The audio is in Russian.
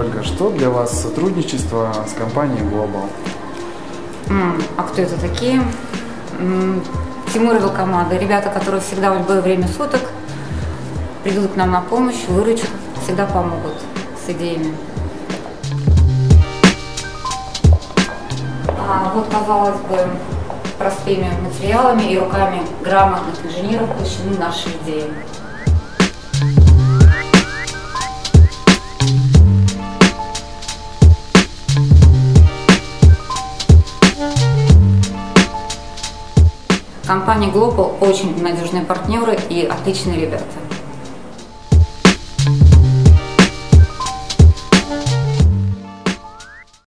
Ольга, что для вас сотрудничество с компанией Global? А кто это такие? Тимур и его команда. Ребята, которые всегда в любое время суток придут к нам на помощь, выручат, всегда помогут с идеями. Вот, казалось бы, простыми материалами и руками грамотных инженеров воплощены наши идеи. Компания Global очень надежные партнеры и отличные ребята.